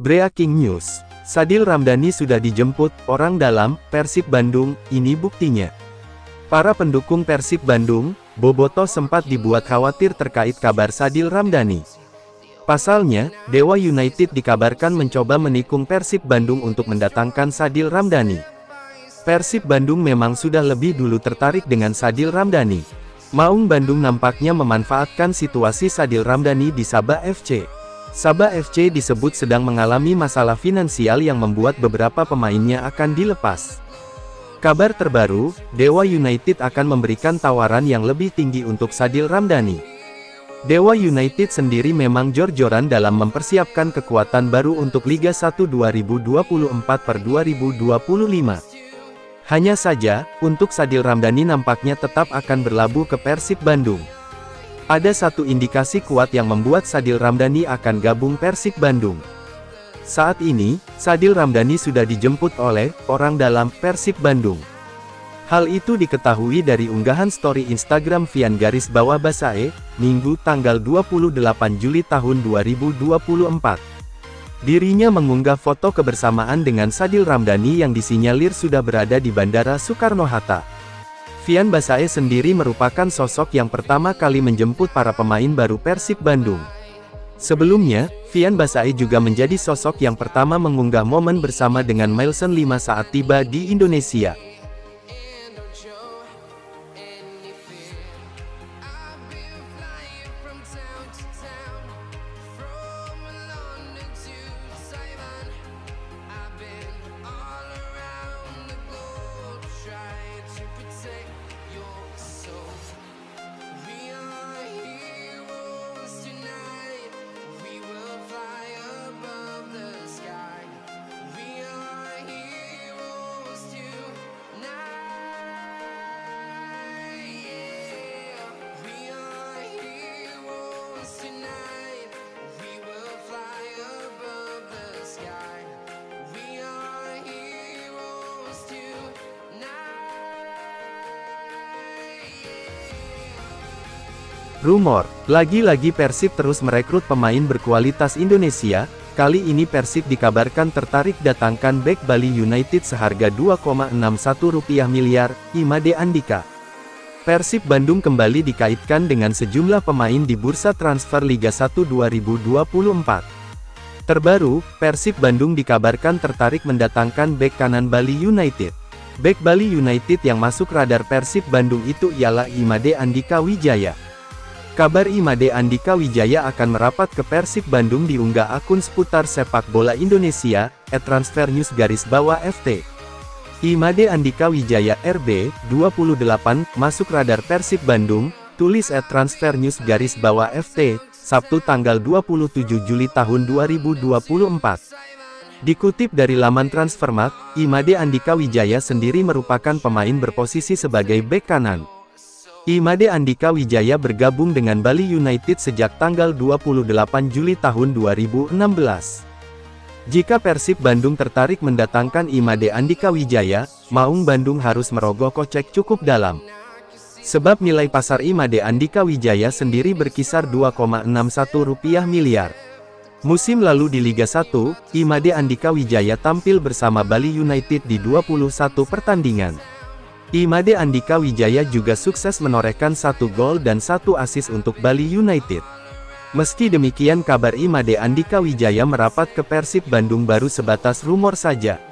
Breaking news, Sadil Ramdhani sudah dijemput orang dalam Persib Bandung, ini buktinya. Para pendukung Persib Bandung, Bobotoh sempat dibuat khawatir terkait kabar Sadil Ramdhani. Pasalnya, Dewa United dikabarkan mencoba menikung Persib Bandung untuk mendatangkan Sadil Ramdhani. Persib Bandung memang sudah lebih dulu tertarik dengan Sadil Ramdhani. Maung Bandung nampaknya memanfaatkan situasi Sadil Ramdhani di Sabah FC. Sabah FC disebut sedang mengalami masalah finansial yang membuat beberapa pemainnya akan dilepas. Kabar terbaru, Dewa United akan memberikan tawaran yang lebih tinggi untuk Sadil Ramdhani. Dewa United sendiri memang jor-joran dalam mempersiapkan kekuatan baru untuk Liga 1 2024/2025. Hanya saja, untuk Sadil Ramdhani nampaknya tetap akan berlabuh ke Persib Bandung. Ada satu indikasi kuat yang membuat Sadil Ramdhani akan gabung Persib Bandung. Saat ini, Sadil Ramdhani sudah dijemput oleh orang dalam Persib Bandung. Hal itu diketahui dari unggahan story Instagram _Basae, Minggu tanggal 28 Juli tahun 2024. Dirinya mengunggah foto kebersamaan dengan Sadil Ramdhani yang disinyalir sudah berada di Bandara Soekarno-Hatta. Basae sendiri merupakan sosok yang pertama kali menjemput para pemain baru Persib Bandung. Sebelumnya, Basae juga menjadi sosok yang pertama mengunggah momen bersama dengan Mailson 5 saat tiba di Indonesia. Rumor, lagi-lagi Persib terus merekrut pemain berkualitas Indonesia. Kali ini Persib dikabarkan tertarik datangkan bek Bali United seharga 2,61 miliar, Imade Andika. Persib Bandung kembali dikaitkan dengan sejumlah pemain di bursa transfer Liga 1 2024. Terbaru, Persib Bandung dikabarkan tertarik mendatangkan bek kanan Bali United. Bek Bali United yang masuk radar Persib Bandung itu ialah Imade Andika Wijaya. Kabar Imade Andika Wijaya akan merapat ke Persib Bandung diunggah akun seputar sepak bola Indonesia, @transfernews_FT. Imade Andika Wijaya RB, 28, masuk radar Persib Bandung, tulis @transfernews_FT, Sabtu tanggal 27 Juli tahun 2024. Dikutip dari laman Transfermarkt, Imade Andika Wijaya sendiri merupakan pemain berposisi sebagai bek kanan. Imade Andika Wijaya bergabung dengan Bali United sejak tanggal 28 Juli tahun 2016. Jika Persib Bandung tertarik mendatangkan Imade Andika Wijaya, Maung Bandung harus merogoh kocek cukup dalam. Sebab nilai pasar Imade Andika Wijaya sendiri berkisar 2,61 miliar. Musim lalu di Liga 1, Imade Andika Wijaya tampil bersama Bali United di 21 pertandingan. Imade Andika Wijaya juga sukses menorehkan 1 gol dan 1 assist untuk Bali United. Meski demikian kabar Imade Andika Wijaya merapat ke Persib Bandung baru sebatas rumor saja.